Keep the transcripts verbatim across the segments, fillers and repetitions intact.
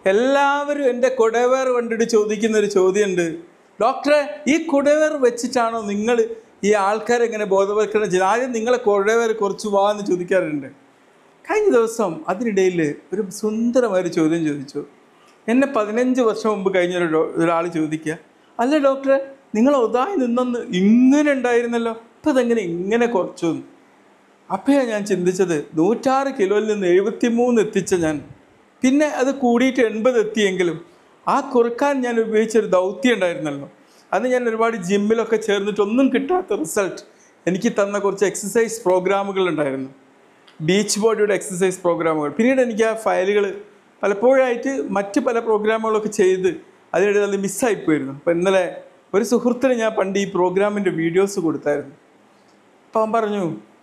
എല്ലാവരും എൻ്റെ കുടവേർ കണ്ടിട്ട് ചോദിക്കുന്നൊരു ചോദ്യമുണ്ട്, ഡോക്ടറെ ഈ കുടവേർ വെച്ചിട്ടാണോ നിങ്ങൾ ഈ ആൾക്കാരെ എങ്ങനെ ബോധവൽക്കരണം ചെയ്ത്? ആദ്യം നിങ്ങളെ കുടവേർ കുറച്ച് വാ എന്ന് ചോദിക്കാറുണ്ട്. കഴിഞ്ഞ ദിവസം അതിനിടയിൽ ഒരു സുന്ദരമായൊരു ചോദ്യം ചോദിച്ചു. എന്നെ പതിനഞ്ച് വർഷം മുമ്പ് കഴിഞ്ഞൊരു ഒരാൾ ചോദിക്കുക, അല്ല ഡോക്ടറെ നിങ്ങൾ ഒതായി നിന്നൊന്ന് ഇങ്ങനെ ഉണ്ടായിരുന്നല്ലോ, ഇപ്പം അതെങ്ങനെ ഇങ്ങനെ കുറച്ചു? അപ്പോഴാണ് ഞാൻ ചിന്തിച്ചത്, നൂറ്റാറ് കിലോയിൽ നിന്ന് എഴുപത്തി മൂന്ന് എത്തിച്ച ഞാൻ, പിന്നെ അത് കൂടിയിട്ട് എൺപത് എത്തിയെങ്കിലും ആ കുറുക്കാൻ ഞാൻ ഉപയോഗിച്ചൊരു ദൗത്യം ഉണ്ടായിരുന്നല്ലോ. അന്ന് ഞാൻ ഒരുപാട് ജിമ്മിലൊക്കെ ചേർന്നിട്ടൊന്നും കിട്ടാത്ത റിസൾട്ട് എനിക്ക് തന്ന കുറച്ച് എക്സസൈസ് പ്രോഗ്രാമുകൾ ഉണ്ടായിരുന്നു, ബീച്ച് ബോഡിയുടെ എക്സസൈസ് പ്രോഗ്രാമുകൾ. പിന്നീട് എനിക്ക് ആ ഫയലുകൾ പലപ്പോഴായിട്ട് മറ്റ് പല പ്രോഗ്രാമുകളൊക്കെ ചെയ്ത് അതിനിടയിൽ അത് മിസ്സായിപ്പോയിരുന്നു. അപ്പോൾ ഇന്നലെ ഒരു സുഹൃത്തിന് ഞാൻ പണ്ട് ഈ പ്രോഗ്രാമിൻ്റെ വീഡിയോസ് കൊടുത്തായിരുന്നു. അപ്പം അവൻ പറഞ്ഞു,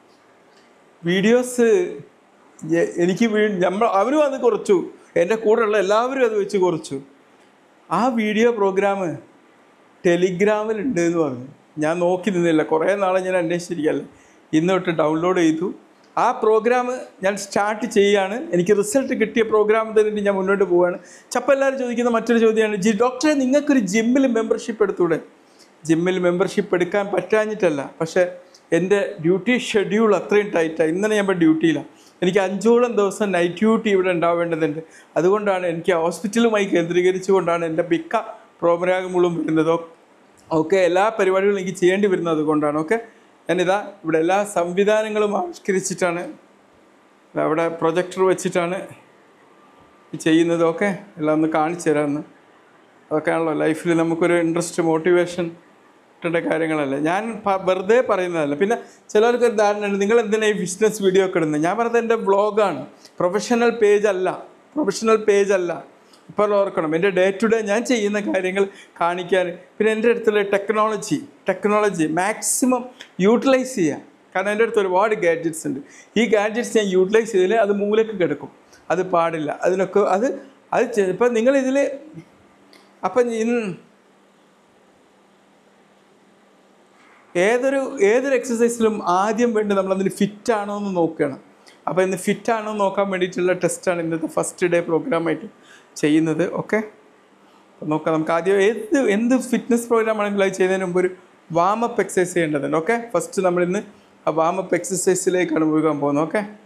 വീഡിയോസ് എനിക്ക് നമ്മൾ അവരും അത് കുറച്ചു, എൻ്റെ കൂടെയുള്ള എല്ലാവരും അത് വെച്ച് കുറച്ചു. ആ വീഡിയോ പ്രോഗ്രാം ടെലിഗ്രാമിലുണ്ട് എന്ന് പറഞ്ഞു. ഞാൻ നോക്കി നിന്നില്ല, കുറേ നാളെ ഞാൻ അന്വേഷിച്ചിരിക്കുകയല്ലേ. ഇന്ന് തൊട്ട് ഡൗൺലോഡ് ചെയ്തു. ആ പ്രോഗ്രാം ഞാൻ സ്റ്റാർട്ട് ചെയ്യുകയാണ്. എനിക്ക് റിസൾട്ട് കിട്ടിയ പ്രോഗ്രാം തന്നിട്ട് ഞാൻ മുന്നോട്ട് പോവുകയാണ്. ചപ്പം എല്ലാവരും ചോദിക്കുന്ന മറ്റൊരു ചോദ്യമാണ്, ജി ഡോക്ടറെ നിങ്ങൾക്കൊരു ജിമ്മിൽ മെമ്പർഷിപ്പ് എടുത്തൂടെ? ജിമ്മിൽ മെമ്പർഷിപ്പ് എടുക്കാൻ പറ്റാഞ്ഞിട്ടല്ല, പക്ഷേ എൻ്റെ ഡ്യൂട്ടി ഷെഡ്യൂൾ അത്രയും ടൈറ്റാണ്. ഇന്നലെ ഞാൻ ഇപ്പോൾ ഡ്യൂട്ടിയിലാണ്. എനിക്ക് അഞ്ചോളം ദിവസം നൈറ്റ് ഡ്യൂട്ടി ഇവിടെ ഉണ്ടാവേണ്ടതുണ്ട്. അതുകൊണ്ടാണ് എനിക്ക് ഹോസ്പിറ്റലുമായി കേന്ദ്രീകരിച്ചുകൊണ്ടാണ് എൻ്റെ മിക്ക പ്രോഗ്രാമുകളും വരുന്നത്. ഓക്കെ, എല്ലാ പരിപാടികളും എനിക്ക് ചെയ്യേണ്ടി വരുന്നത് അതുകൊണ്ടാണ്. ഓക്കെ, ഞാനിതാ ഇവിടെ എല്ലാ സംവിധാനങ്ങളും ആവിഷ്കരിച്ചിട്ടാണ്, അവിടെ പ്രൊജക്ടർ വെച്ചിട്ടാണ് ചെയ്യുന്നത്. ഓക്കെ, എല്ലാം ഒന്ന് കാണിച്ചു തരാമെന്ന്. അതൊക്കെയാണല്ലോ ലൈഫിൽ നമുക്കൊരു ഇൻട്രസ്റ്റ്, മോട്ടിവേഷൻ കിട്ടേണ്ട കാര്യങ്ങളല്ലേ. ഞാൻ വെറുതെ പറയുന്നതല്ല. പിന്നെ ചിലർക്ക് ഒരു ധാരണയുണ്ട്, നിങ്ങൾ എന്തിനാ ഈ ബിസിനസ് വീഡിയോ ഒക്കെ ഇടുന്നത്? ഞാൻ പറഞ്ഞത് എൻ്റെ വ്ളോഗാണ്, പ്രൊഫഷണൽ പേജ് അല്ല, പ്രൊഫഷണൽ പേജ് അല്ല. ഇപ്പോൾ ഓർക്കണം, എൻ്റെ ഡേ ടു ഡേ ഞാൻ ചെയ്യുന്ന കാര്യങ്ങൾ കാണിക്കാൻ. പിന്നെ എൻ്റെ അടുത്തുള്ള ടെക്നോളജി ടെക്നോളജി മാക്സിമം യൂട്ടിലൈസ് ചെയ്യുക. കാരണം എൻ്റെ അടുത്ത് ഒരുപാട് ഗാഡ്ജറ്റ്സ് ഉണ്ട്. ഈ ഗാഡ്ജറ്റ്സ് ഞാൻ യൂട്ടിലൈസ് ചെയ്താൽ അത് മൂലക്ക് കിടക്കും, അത് പാടില്ല. അതിനൊക്കെ അത് അത് ഇപ്പം നിങ്ങളിതിൽ അപ്പം ഇന്ന് ഏതൊരു ഏതൊരു എക്സസൈസിലും ആദ്യം വേണ്ടി നമ്മളതിന് ഫിറ്റാണോ എന്ന് നോക്കണം. അപ്പോൾ ഇന്ന് ഫിറ്റാണോ എന്ന് നോക്കാൻ വേണ്ടിയിട്ടുള്ള ടെസ്റ്റാണ് ഇന്നത്തെ ഫസ്റ്റ് ഡേ പ്രോഗ്രാമായിട്ട് ചെയ്യുന്നത്. ഓക്കെ, അപ്പോൾ നോക്കാം. നമുക്ക് ആദ്യം ഏത് എന്ത് ഫിറ്റ്നസ് പ്രോഗ്രാം ആണെങ്കിലും അത് ചെയ്യുന്നതിന് മുമ്പ് ഒരു വാമപ്പ് എക്സസൈസ് ചെയ്യേണ്ടതുണ്ട്. ഓക്കെ, ഫസ്റ്റ് നമ്മളിന്ന് ആ വാമപ്പ് എക്സസൈസിലേക്കാണ് പോകാൻ പോകുന്നത്. ഓക്കെ.